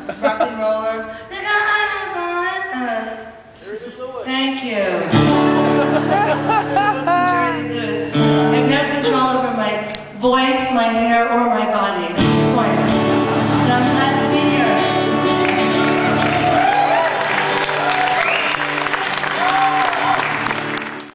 rock and roller. Thank you. I have no control over my voice, my hair, or